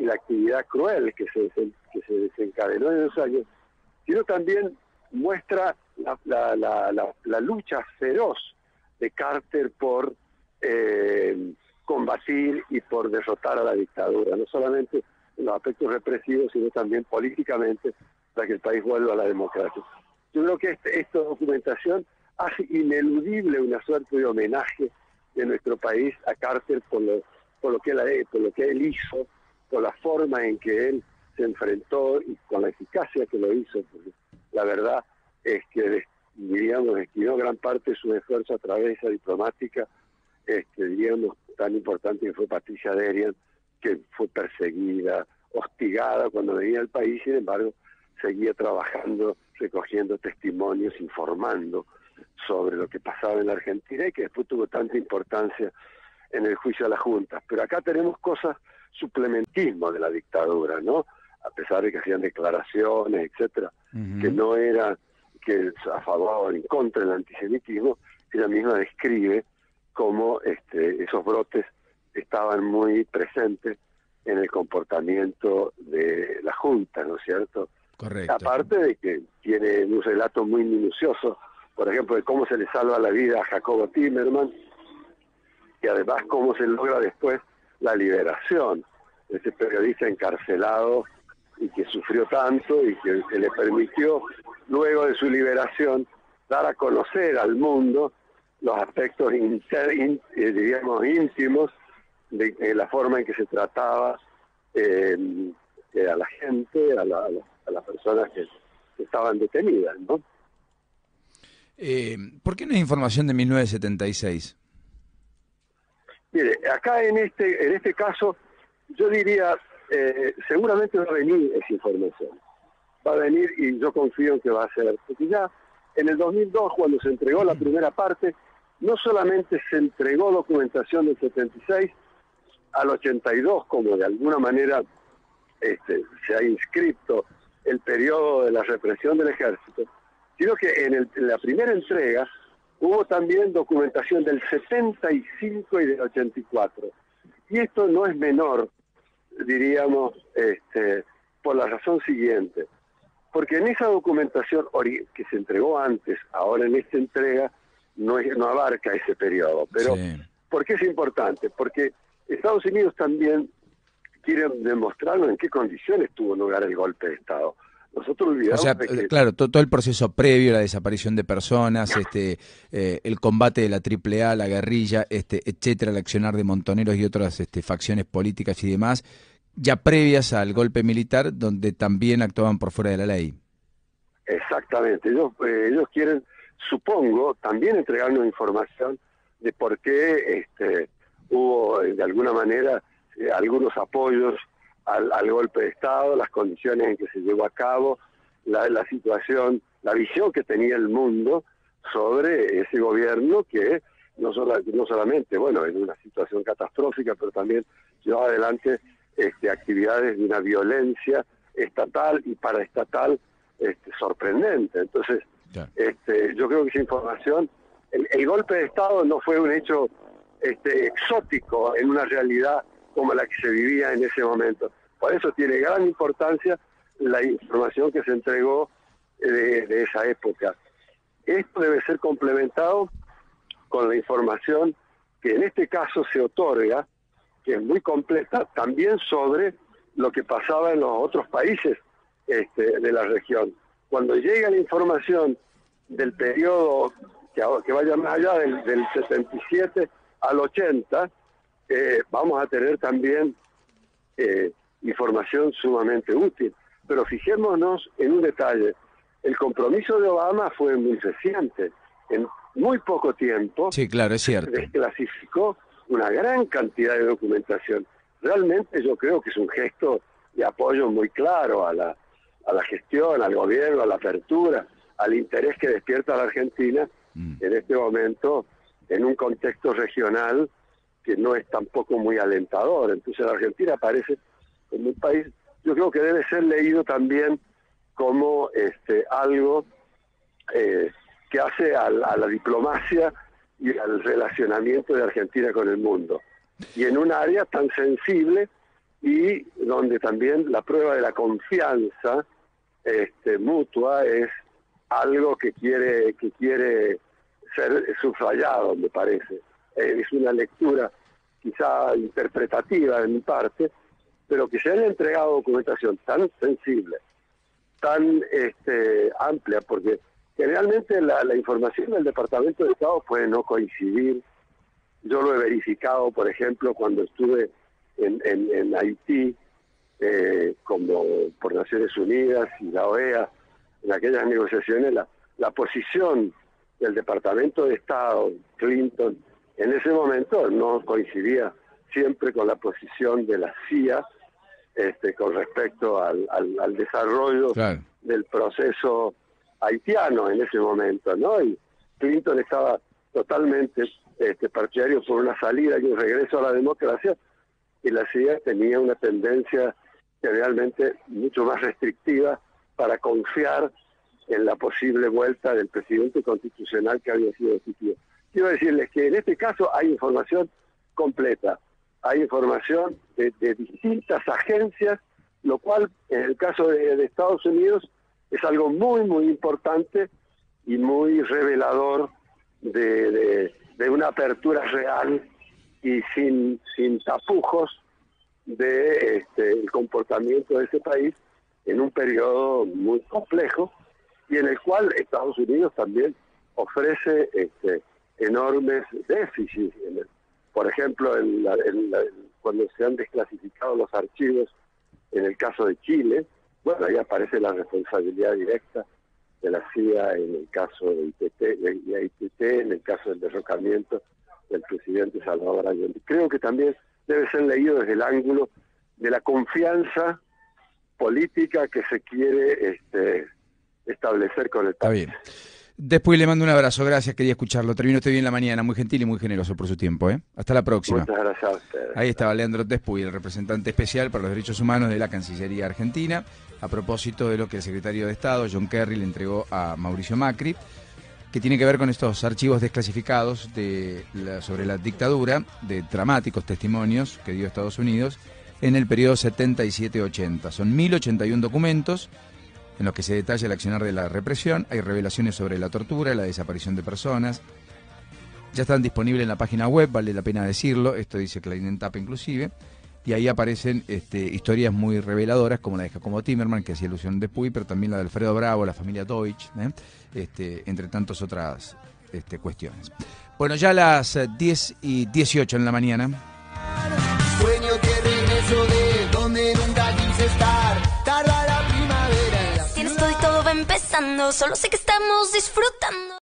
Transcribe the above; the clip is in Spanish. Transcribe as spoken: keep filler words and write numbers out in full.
la actividad cruel que se, que se desencadenó en esos años, sino también muestra la, la, la, la, la lucha feroz de Carter por eh, combatir y por derrotar a la dictadura, no solamente en los aspectos represivos, sino también políticamente, para que el país vuelva a la democracia. Yo creo que este, esta documentación hace ineludible una suerte de homenaje de nuestro país a Carter por lo, por lo que él, por lo que él hizo, por la forma en que él se enfrentó y con la eficacia que lo hizo, porque la verdad es que, diríamos, destinó gran parte de su esfuerzo a través de esa diplomática, este, diríamos, tan importante que fue Patricia Derian, que fue perseguida, hostigada cuando venía al país, sin embargo, seguía trabajando, recogiendo testimonios, informando sobre lo que pasaba en la Argentina y que después tuvo tanta importancia en el juicio a las juntas. Pero acá tenemos cosas, suplementismo de la dictadura, ¿no? A pesar de que hacían declaraciones, etcétera, uh-huh. que no era que a favor o en contra del antisemitismo, ella misma describe cómo este, esos brotes estaban muy presentes en el comportamiento de la Junta, ¿no es cierto? Correcto. Aparte de que tiene un relato muy minucioso, por ejemplo, de cómo se le salva la vida a Jacobo Timerman, y además cómo se logra después la liberación de ese periodista encarcelado y que sufrió tanto y que se le permitió, luego de su liberación, dar a conocer al mundo los aspectos, inter, in, eh, diríamos, íntimos de, de la forma en que se trataba eh, eh, a la gente, a, la, a, la, a las personas que, que estaban detenidas, ¿no? Eh, ¿Por qué no hay información de mil novecientos setenta y seis? Mire, acá en este, en este caso, yo diría, eh, seguramente va a venir esa información. Va a venir y yo confío en que va a ser. Porque ya en el dos mil dos, cuando se entregó la primera parte, no solamente se entregó documentación del setenta y seis al ochenta y dos, como de alguna manera este, se ha inscrito el periodo de la represión del ejército, sino que en, el, en la primera entrega hubo también documentación del setenta y cinco y del ochenta y cuatro. Y esto no es menor, diríamos, este, por la razón siguiente. Porque en esa documentación que se entregó antes, ahora en esta entrega, no, es, no abarca ese periodo. Pero, sí. ¿Por qué es importante? Porque Estados Unidos también quiere demostrarnos en qué condiciones tuvo lugar el golpe de Estado. Nosotros olvidamos o sea, de que... claro, todo, todo el proceso previo, la desaparición de personas, este, eh, el combate de la triple A, la guerrilla, este, etcétera, el accionar de montoneros y otras este, facciones políticas y demás, ya previas al golpe militar, donde también actuaban por fuera de la ley. Exactamente. Ellos, eh, ellos quieren, supongo, también entregarnos información de por qué este, hubo, de alguna manera, eh, algunos apoyos Al, al golpe de Estado, las condiciones en que se llevó a cabo, la, la situación, la visión que tenía el mundo sobre ese gobierno que no, sola, no solamente, bueno, en una situación catastrófica, pero también llevaba adelante este, actividades de una violencia estatal y paraestatal este, sorprendente. Entonces, yeah. este, yo creo que esa información, el, el golpe de Estado no fue un hecho este, exótico en una realidad como la que se vivía en ese momento. Por eso tiene gran importancia la información que se entregó de, de esa época. Esto debe ser complementado con la información que en este caso se otorga, que es muy completa, también sobre lo que pasaba en los otros países este, de la región. Cuando llega la información del periodo que, que vaya más allá del, del setenta y siete al ochenta, Eh, vamos a tener también eh, información sumamente útil. Pero fijémonos en un detalle. El compromiso de Obama fue muy reciente. En muy poco tiempo sí, claro, es cierto. se desclasificó una gran cantidad de documentación. Realmente yo creo que es un gesto de apoyo muy claro a la, a la gestión, al gobierno, a la apertura, al interés que despierta la Argentina mm. en este momento, en un contexto regional que no es tampoco muy alentador. Entonces la Argentina aparece como un país, yo creo que debe ser leído también como este algo eh, que hace a la, a la diplomacia y al relacionamiento de Argentina con el mundo. Y en un área tan sensible y donde también la prueba de la confianza este, mutua es algo que quiere que quiere ser subrayado, me parece. Eh, es una lectura quizá interpretativa de mi parte, pero que se haya entregado documentación tan sensible, tan este, amplia, porque generalmente la, la información del Departamento de Estado puede no coincidir. Yo lo he verificado, por ejemplo, cuando estuve en, en, en Haití, eh, como por Naciones Unidas y la O E A, en aquellas negociaciones, la, la posición del Departamento de Estado, Clinton, en ese momento no coincidía siempre con la posición de la C I A este, con respecto al, al, al desarrollo claro. del proceso haitiano en ese momento, ¿no? Y Clinton estaba totalmente este, partidario por una salida y un regreso a la democracia, y la C I A tenía una tendencia realmente mucho más restrictiva para confiar en la posible vuelta del presidente constitucional que había sido destituido. Quiero decirles que en este caso hay información completa, hay información de, de distintas agencias, lo cual en el caso de, de Estados Unidos es algo muy, muy importante y muy revelador de, de, de una apertura real y sin, sin tapujos de este, el comportamiento de ese país en un periodo muy complejo y en el cual Estados Unidos también ofrece este, enormes déficits. En el, por ejemplo, en la, en la, cuando se han desclasificado los archivos en el caso de Chile, bueno, ahí aparece la responsabilidad directa de la C I A en el caso de I T T, de I T T, en el caso del derrocamiento del presidente Salvador Allende. Creo que también debe ser leído desde el ángulo de la confianza política que se quiere este, establecer con el país. Está bien. Después le mando un abrazo, gracias, quería escucharlo. Terminó usted bien la mañana, muy gentil y muy generoso por su tiempo, ¿eh? Hasta la próxima. Muchas gracias a ustedes. Ahí estaba Leandro Despuy, el representante especial para los derechos humanos de la Cancillería Argentina, a propósito de lo que el secretario de Estado, John Kerry, le entregó a Mauricio Macri, que tiene que ver con estos archivos desclasificados de la, sobre la dictadura, de dramáticos testimonios que dio Estados Unidos en el periodo setenta y siete ochenta. Son mil ochenta y uno documentos en los que se detalla el accionar de la represión, hay revelaciones sobre la tortura, la desaparición de personas. Ya están disponibles en la página web, vale la pena decirlo, esto dice Clarín en tapa inclusive, y ahí aparecen este, historias muy reveladoras, como la de Jacobo Timerman, que hacía alusión de Puy, pero también la de Alfredo Bravo, la familia Deutsch, ¿eh? este, entre tantas otras este, cuestiones. Bueno, ya a las diez y dieciocho en la mañana. Sueño que regreso de donde nunca quise estar, tarda la primavera. Tienes todo y todo va empezando, solo sé que estamos disfrutando.